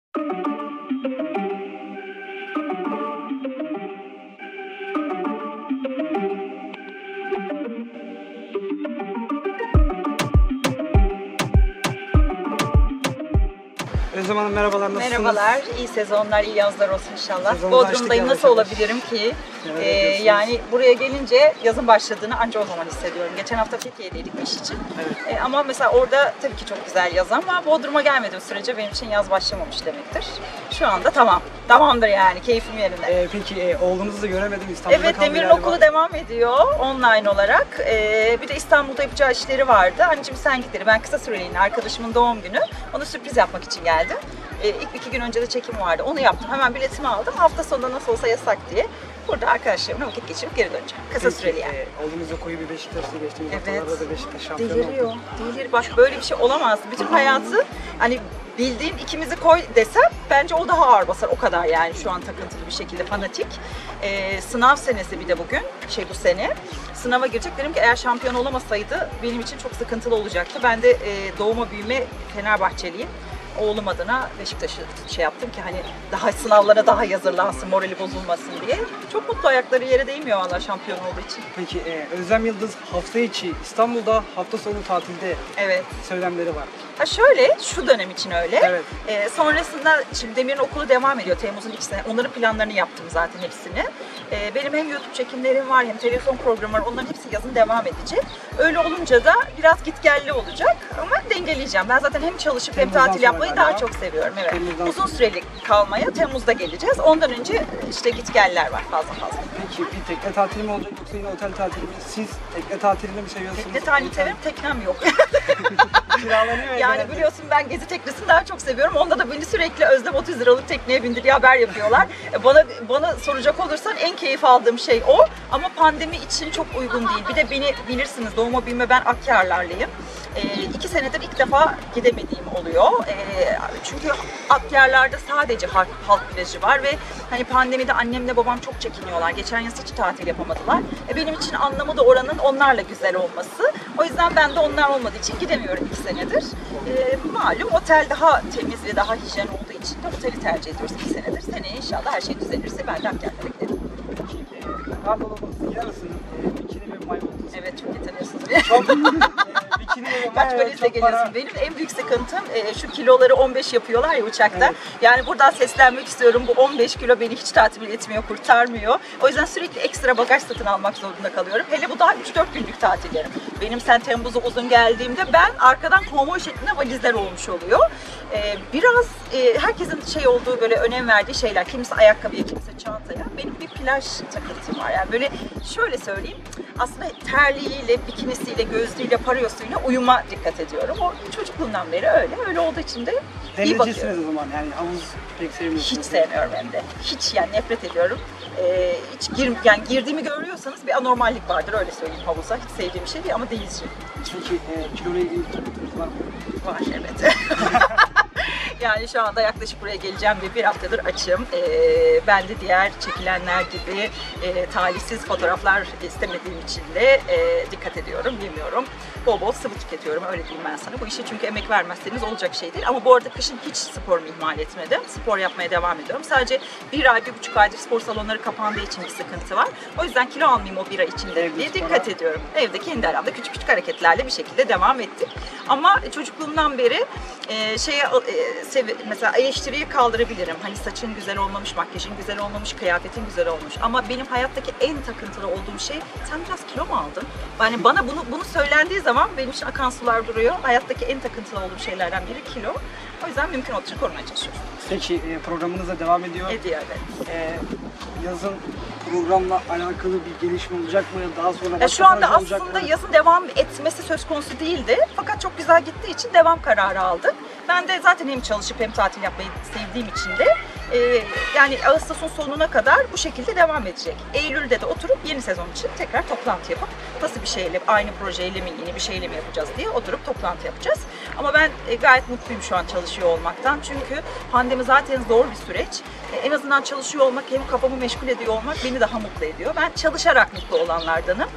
Özlem Hanım merhabalar, nasılsınız? Merhabalar, iyi sezonlar, iyi yazlar olsun inşallah. Sezonu Bodrum'dayım, açtık nasıl yavaş olabilirim ki? Evet, Yani buraya gelince yazın başladığını ancak o zaman hissediyorum. Geçen hafta Fethiye'deydik iş için. Evet. Ama mesela orada tabii ki çok güzel yaz ama Bodrum'a gelmediğim sürece benim için yaz başlamamış demektir. Şu anda tamamdır yani, keyfim yerinde. Peki oğlunuzu da göremedim, İstanbul'da Evet, kaldı Demir'in galiba. okulu devam ediyor online olarak. Bir de İstanbul'da yapacağı işleri vardı. Anneciğim sen git dedi. Ben kısa süreliğine arkadaşımın doğum günü. Ona sürpriz yapmak için geldim. İlk 2 gün önce de çekim vardı. Onu yaptım. Hemen biletimi aldım. Hafta sonunda nasıl olsa yasak diye. Burada arkadaşlarımla vakit geçirip geri döneceğim. Kısa süreli yani. Oğlunuz da koyu bir Beşiktaş'ta geçtiğimiz Evet. haftalarda da Beşiktaş şampiyon Deliriyor. oldu. Delir. Bak böyle bir şey olamaz. Bütün hayatı hani bildiğin ikimizi koy desem bence o daha ağır basar. O kadar yani şu an takıntılı bir şekilde fanatik. Sınav senesi bir de bugün. Bu sene. Sınava girecek. Dedim ki eğer şampiyon olamasaydı benim için çok sıkıntılı olacaktı. Ben de doğuma büyüme Fenerbahçeliyim. Oğlum adına Beşiktaş'ı yaptım ki hani daha sınavlara daha hazırlansın, morali bozulmasın diye. Çok mutlu, ayakları yere değmiyor valla şampiyon olduğu için. Peki Özlem Yıldız hafta içi İstanbul'da, hafta sonu tatilde Evet. söylemleri var. Ha şöyle, şu dönem için öyle. Evet. Sonrasında şimdi Demir'in okulu devam ediyor Temmuz'un ikisine. Onların planlarını yaptım zaten hepsini. Benim hem YouTube çekimlerim var hem televizyon programı var. Onların hepsi yazın devam edecek. Öyle olunca da biraz gitgelli olacak ama dengeleyeceğim. Ben zaten hem çalışıp hem Temmuz'dan tatil yapmayı sonra daha galiba. çok seviyorum. Evet. Temmuz'dan Uzun sonra. süreli kalmaya Temmuz'da geleceğiz. Ondan önce işte gitgeller var fazla. Peki bir tekne tatili mi olacak yoksa yine otel tatili mi? Siz tekne tatilini mi seviyorsunuz? Tekne tatil severim, teknem yok. Kiralanıyor Yani genelde. biliyorsun ben gezi teknesini daha çok seviyorum. Onda da beni sürekli Özlem 30 liralık tekneye bindir diye haber yapıyorlar. Bana soracak olursan en keyif aldığım şey o. Ama pandemi için çok uygun değil. Bir de beni bilirsiniz, doğuma büyüme ben Akyarlarlıyım. 2 senedir ilk defa gidemediğim oluyor. Çünkü Akyarlar'da sadece halk plajı var ve hani pandemide annemle babam çok çekiniyorlar. Geçen yaz hiç tatil yapamadılar. Benim için anlamı da oranın onlarla güzel olması. O yüzden ben de onlar olmadığı için gidemiyorum 2 senedir. Malum otel daha temiz ve daha hijyen olduğu için de oteli tercih ediyoruz 2 senedir. Seneye inşallah her şey düzelirse ben de Akyarlar'a giderim. Pardolabınızın yarısını bikini ve mayo. Evet, çok iyi tanıyorsunuz. Çok bikini ve Kaç mayo valizle çok para. geliyorsun? Benim en büyük sıkıntım şu kiloları 15 yapıyorlar ya uçakta. Evet. Yani buradan seslenmek istiyorum. Bu 15 kilo beni hiç tatmin etmiyor, kurtarmıyor. O yüzden sürekli ekstra bagaj satın almak zorunda kalıyorum. Hele bu daha 3-4 günlük tatillerim. Benim sen Temmuz'a uzun geldiğimde ben arkadan konvoy şeklinde valizler olmuş oluyor. Biraz herkesin olduğu böyle önem verdiği şeyler. Kimisi ayakkabıya, kimisi çantaya. Benim bir plaj takıntım var. Yani böyle şöyle söyleyeyim. Aslında terliğiyle, bikinisiyle, gözlüğüyle, parayosuyla uyuma dikkat ediyorum. O çocukluğumdan beri öyle olduğu için de iyi bakıyorum. Denecisiniz o zaman yani havuz pek sevmiyorsunuz. Hiç sevmiyorum hem de. Hiç yani nefret ediyorum. Yani girdiğimi görüyorsanız bir anormallik vardır öyle söyleyeyim havuza. Hiç sevdiğim bir şey değil ama değilsin. Peki kiloyla ilgili takıntınız var mı? Var evet. Yani şu anda yaklaşık buraya geleceğim diye bir haftadır açım. Ben de diğer çekilenler gibi talihsiz fotoğraflar istemediğim için de dikkat ediyorum, yemiyorum. Bol bol sıvı tüketiyorum, öyle diyeyim ben sana. Bu işe çünkü emek vermezseniz olacak şey değil. Ama bu arada kışın hiç sporumu ihmal etmedim. Spor yapmaya devam ediyorum. Sadece 1 ay, 1,5 aydır spor salonları kapandığı için bir sıkıntı var. O yüzden kilo almayayım o 1 ay içinde Evde diye spora. dikkat ediyorum. Evde kendi aramda küçük küçük hareketlerle bir şekilde devam ettik. Ama çocukluğumdan beri mesela eleştiriyi kaldırabilirim. Hani saçın güzel olmamış, makyajın güzel olmamış, kıyafetin güzel olmuş. Ama benim hayattaki en takıntılı olduğum şey sen biraz kilo mu aldın? Yani bana bunu söylendiği zaman benim için akan sular duruyor. Hayattaki en takıntılı olduğum şeylerden biri kilo. O yüzden mümkün olduğunca korumaya çalışıyorum. Peki programınız da devam ediyor. Ediyor evet. Yazın programla alakalı bir gelişme olacak mı? Daha sonra başka Şu anda proje olacak aslında mı? yazın devam etmesi söz konusu değildi. Fakat çok güzel gittiği için devam kararı aldık. Ben de zaten hem çalışıp hem tatil yapmayı sevdiğim için de yani Ağustos'un sonuna kadar bu şekilde devam edecek. Eylül'de de oturup yeni sezon için tekrar toplantı yapıp nasıl bir şeyle, aynı projeyle mi, yeni bir şeyle mi yapacağız diye oturup toplantı yapacağız. Ama ben gayet mutluyum şu an çalışıyor olmaktan. Çünkü pandemi zaten zor bir süreç. En azından çalışıyor olmak, hem kafamı meşgul ediyor olmak beni daha mutlu ediyor. Ben çalışarak mutlu olanlardanım.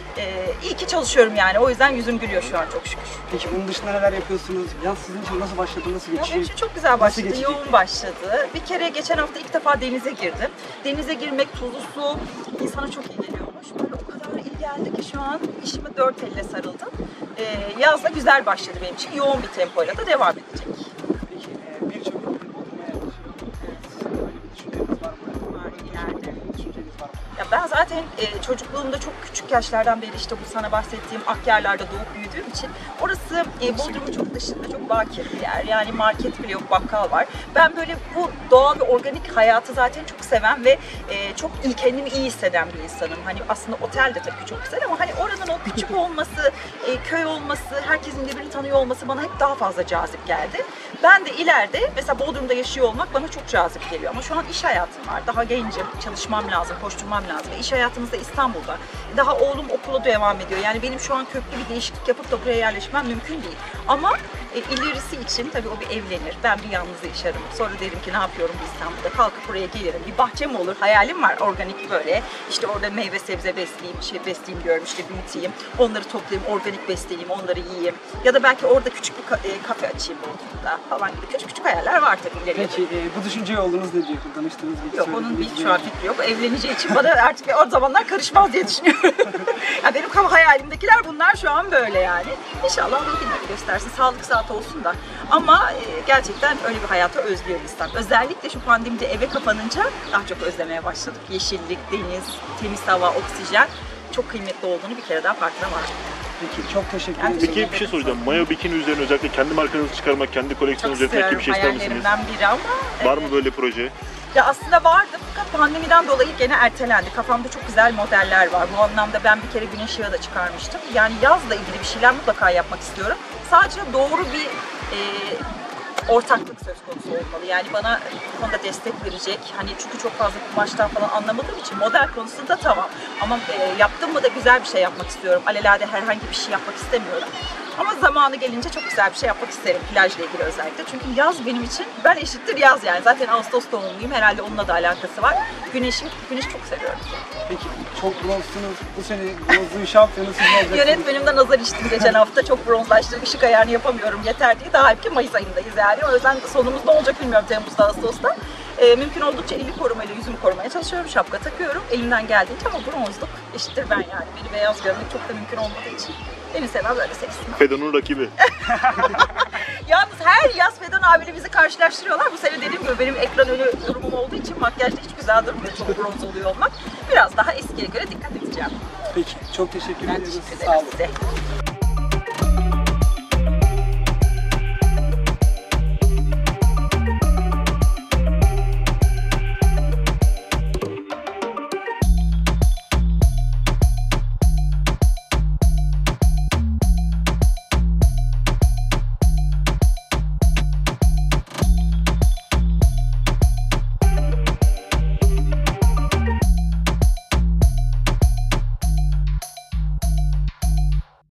İyi ki çalışıyorum yani. O yüzden yüzüm gülüyor şu an çok şükür. Peki bunun dışında neler yapıyorsunuz? Yaz sizin için nasıl başladı, nasıl Ya geçiyor? benim için çok güzel Nasıl başladı, geçecek? yoğun başladı. Bir kere geçen hafta ilk defa denize girdim. Denize girmek, tuzlu su insana çok iyi geliyormuş. Böyle o kadar iyi geldi ki şu an işime dört elle sarıldım. Yaz da güzel başladı benim için. Yoğun bir tempoyla da devam edecek. Peki birçok ülke Bodrum'a yerleşiyor. Sizin böyle bir düşünceniz var mı? Var, ileride. Düşünceniz var mı? Ya ben zaten çocukluğumda çok küçük yaşlardan beri işte bu sana bahsettiğim Akyarlar'da doğup büyüdüğüm için orası Bodrum'un çok dışında çok bakir bir yer. Yani market bile yok, bakkal var. Ben böyle bu doğal ve organik hayatı zaten çok seven ve çok kendimi iyi hisseden bir insanım. Hani aslında otel de tabii ki çok güzel ama hani oranın o küçük olması, köy olması, herkesin birbirini tanıyor olması bana hep daha fazla cazip geldi. Ben de ileride mesela Bodrum'da yaşıyor olmak bana çok cazip geliyor ama şu an iş hayatım var. Daha gencim, çalışmam lazım, koşturmam lazım. İş hayatımızda İstanbul'da. Daha oğlum okula devam ediyor. Yani benim şu an köklü bir değişiklik yapıp da buraya yerleşmem mümkün değil. Ama ilerisi için tabii o bir evlenir. Ben bir yalnız yaşarım. Sonra derim ki ne yapıyorum İstanbul'da? Kalkıp buraya gelirim. Bir bahçem olur. Hayalim var organik böyle. İşte orada meyve sebze besleyeyim diyorum. İşte büyüteyim. Onları toplayayım, organik besleyeyim, onları yiyeyim. Ya da belki orada küçük bir kafe açayım Bodrum'da falan gibi küçük hayaller var tabii ileriye. Peki bu düşünce yolunuz ne diyor? Tanıştığınız gibi Yok onun söylediğiniz bir şu an fikri yok. Evleneceği için bana artık o zamanlar karışmaz diye düşünüyorum. Ya benim hayalimdekiler bunlar şu an böyle yani. İnşallah Allah günleri göstersin. Sağlık saat olsun da. Ama gerçekten öyle bir hayatı özlüyor insan. Özellikle şu pandemide eve kapanınca daha çok özlemeye başladık. Yeşillik, deniz, temiz hava, oksijen çok kıymetli olduğunu bir kere daha farkına vardım. Peki çok teşekkür Yani ederim. Peki bir şey soracağım. Mayo bikini üzerine özellikle kendi markanızı çıkarmak, kendi Çok koleksiyonunuzu üretmek gibi bir şey istiyorum. ister misiniz? Hayallerimden biri ama Var mı böyle proje? ya aslında vardı fakat pandemiden dolayı gene ertelendi. Kafamda çok güzel modeller var. Bu anlamda ben bir kere güneş yağı da çıkarmıştım. Yani yazla ilgili bir şeyler mutlaka yapmak istiyorum. Sadece doğru bir ortaklık söz konusu olmalı. Yani bana bu konuda destek verecek. Hani çünkü çok fazla kumaştan falan anlamadığım için model konusunda tamam. Ama yaptım mı da güzel bir şey yapmak istiyorum. Alelade herhangi bir şey yapmak istemiyorum. Ama zamanı gelince çok güzel bir şey yapmak isterim plajla ilgili özellikle. Çünkü yaz benim için, ben eşittir yaz yani. Zaten Ağustos doğumluyum, herhalde onunla da alakası var. Güneşi çok seviyorum. Peki çok bronzsunuz. Bu sene bronzun şampiyonu siz olacaksınız. Yönetmenimden azar içtim geçen hafta. Çok bronzlaştım, ışık ayarını yapamıyorum yeter diye. Daha halbuki Mayıs ayındayız yani. O yüzden sonumuz ne olacak bilmiyorum Temmuz'da, Ağustos'ta. Mümkün oldukça eli korumayla yüzümü korumaya çalışıyorum. Şapka takıyorum elimden geldiğince ama bronzluk eşittir ben yani. Beni beyaz görmek çok da mümkün olmadığı için. Beni seven böyle seçsin. Fedon'un rakibi. Yalnız her yaz Fedon abiyle bizi karşılaştırıyorlar. Bu sene dediğim gibi benim ekran önü durumum olduğu için makyajda hiç güzel durmuyor. Çok bronz oluyor olmak. Biraz daha eskiye göre dikkat edeceğim. Peki çok teşekkür Ben ediyoruz. teşekkür Sağ ederim olun. size.